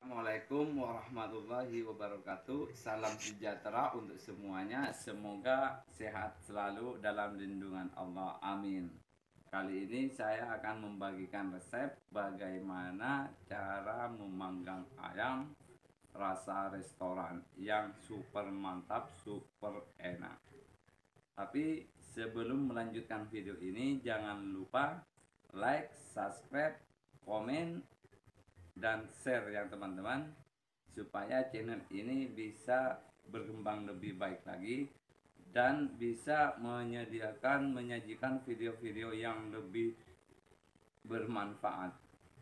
Assalamualaikum warahmatullahi wabarakatuh. Salam sejahtera untuk semuanya. Semoga sehat selalu dalam lindungan Allah. Amin. Kali ini saya akan membagikan resep bagaimana cara memanggang ayam rasa restoran yang super mantap, super enak. Tapi sebelum melanjutkan video ini, jangan lupa like, subscribe, komen, dan share ya teman-teman, supaya channel ini bisa berkembang lebih baik lagi dan bisa menyajikan video-video yang lebih bermanfaat.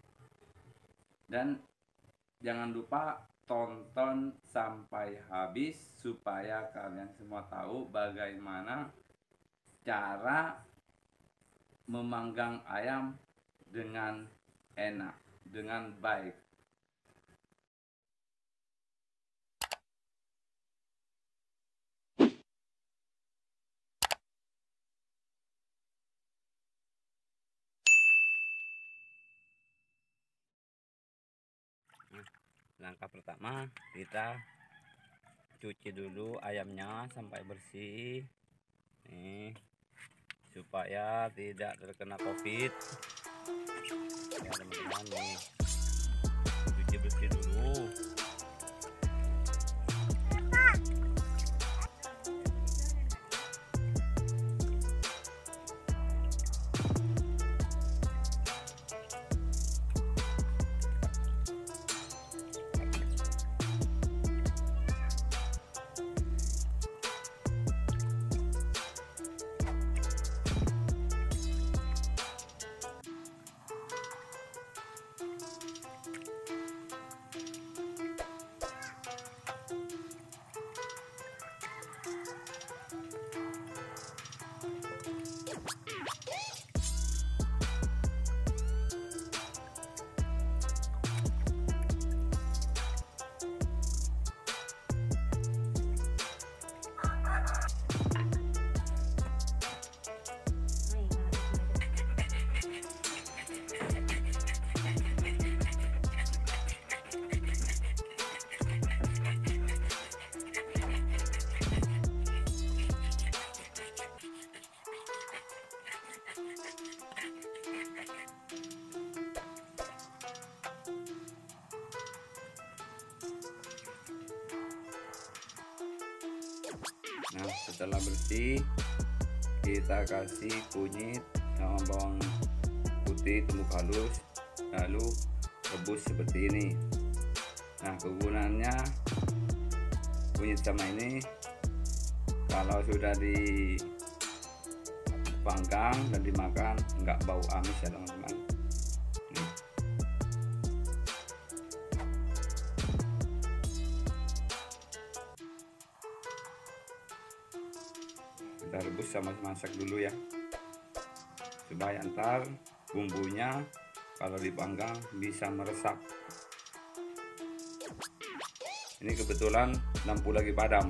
Dan jangan lupa tonton sampai habis supaya kalian semua tahu bagaimana cara memanggang ayam dengan enak, dengan baik. Langkah pertama, kita cuci dulu ayamnya sampai bersih nih, supaya tidak terkena COVID ya teman-teman. Nih, cuci bersih dulu. Nah, setelah bersih, kita kasih kunyit sama bawang putih tumbuk halus, lalu rebus seperti ini. Nah, kegunaannya kunyit sama ini kalau sudah dipanggang dan dimakan nggak bau amis ya teman-teman. Kita rebus sama masak dulu ya, supaya ntar bumbunya kalau dipanggang bisa meresap. Ini kebetulan lampu lagi padam.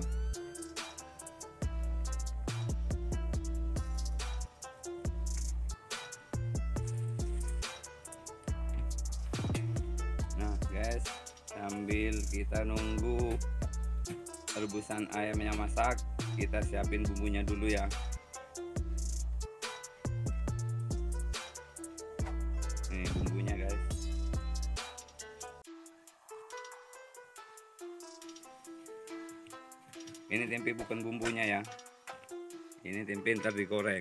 Nah guys, sambil kita nunggu rebusan ayamnya masak, kita siapin bumbunya dulu ya. Nih bumbunya guys. Ini tempe bukan bumbunya ya. Ini tempe ntar digoreng.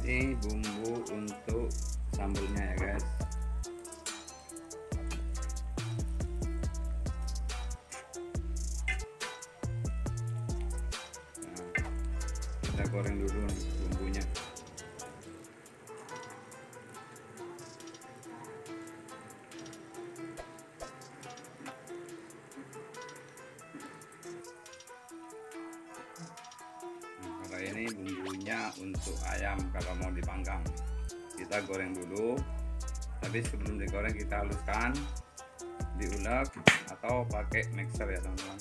Ini bumbu untuk sambelnya ya guys. Nah, kita goreng dulu nih bumbunya. Kalau ini bumbunya untuk ayam kalau mau dipanggang, kita goreng dulu. Tapi sebelum digoreng kita haluskan, diulek atau pakai mixer ya teman-teman.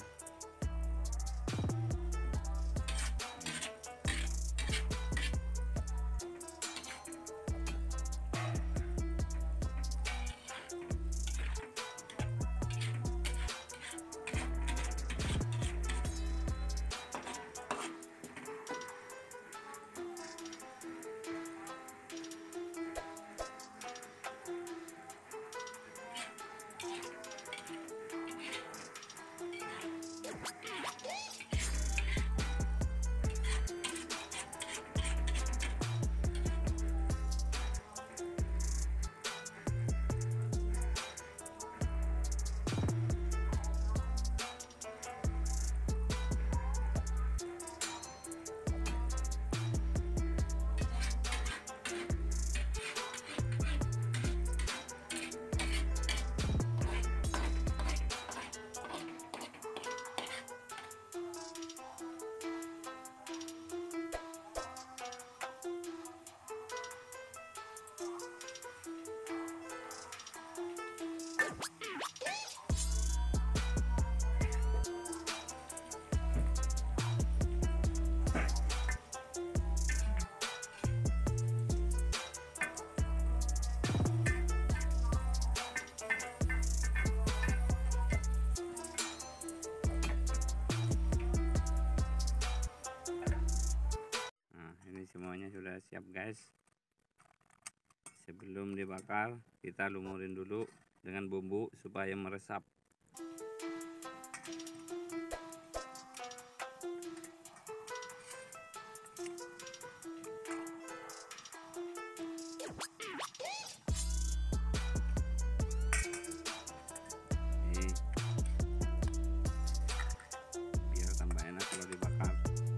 Semuanya sudah siap guys. Sebelum dibakar kita lumurin dulu dengan bumbu supaya meresap. Biar tambah enak kalau dibakar.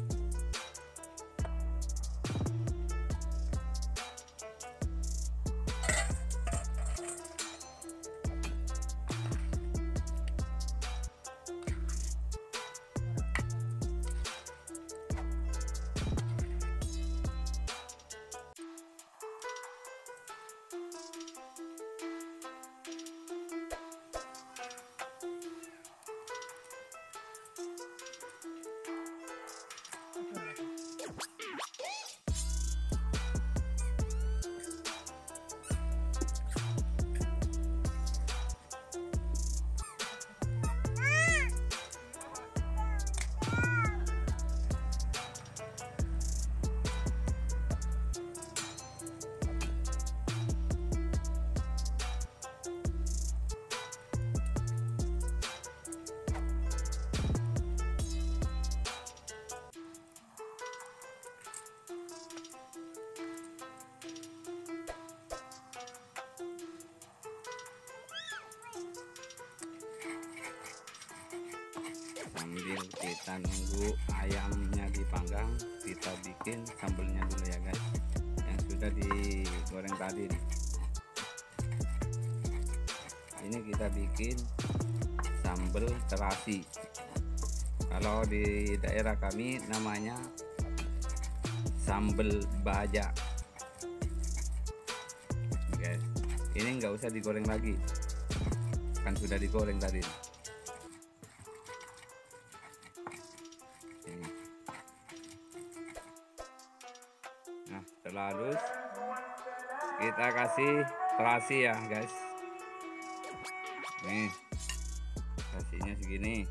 Sambil kita nunggu ayamnya dipanggang, kita bikin sambelnya dulu ya guys, yang sudah digoreng tadi nih. Ini kita bikin sambal terasi. Kalau di daerah kami namanya sambal baja guys. Ini nggak usah digoreng lagi, kan sudah digoreng tadi. Nah, setelah halus kita kasih terasi ya guys. Nih terasinya segini.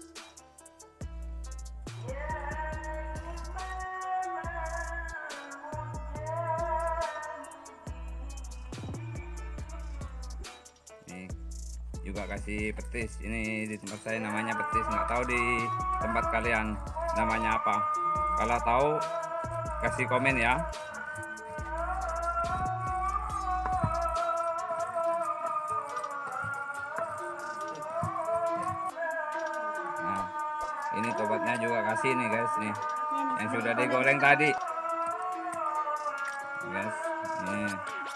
Nih juga kasih petis. Ini di tempat saya namanya petis, nggak tahu di tempat kalian namanya apa. Kalau tahu kasih komen ya. Berikutnya juga kasih nih guys nih, yang sudah digoreng tadi guys. Nih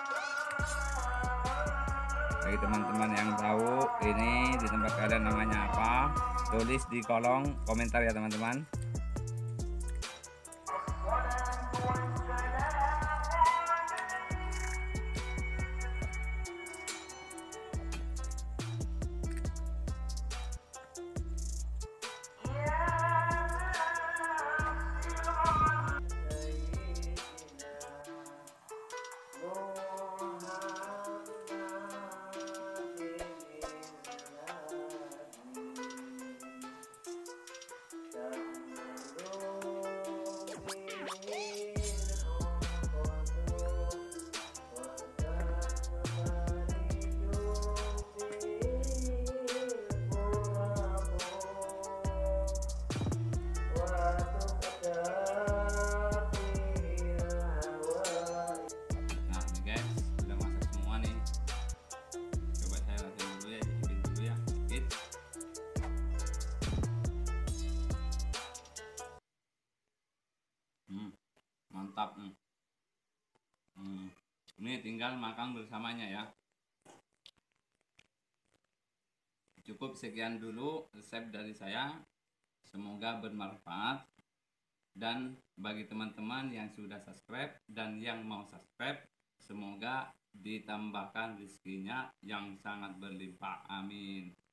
bagi teman-teman yang tahu ini di tempat kalian namanya apa, tulis di kolom komentar ya teman-teman. Mantap. Ini tinggal makan bersamanya ya. Cukup sekian dulu resep dari saya, semoga bermanfaat. Dan bagi teman-teman yang sudah subscribe dan yang mau subscribe, semoga ditambahkan rezekinya yang sangat berlimpah, amin.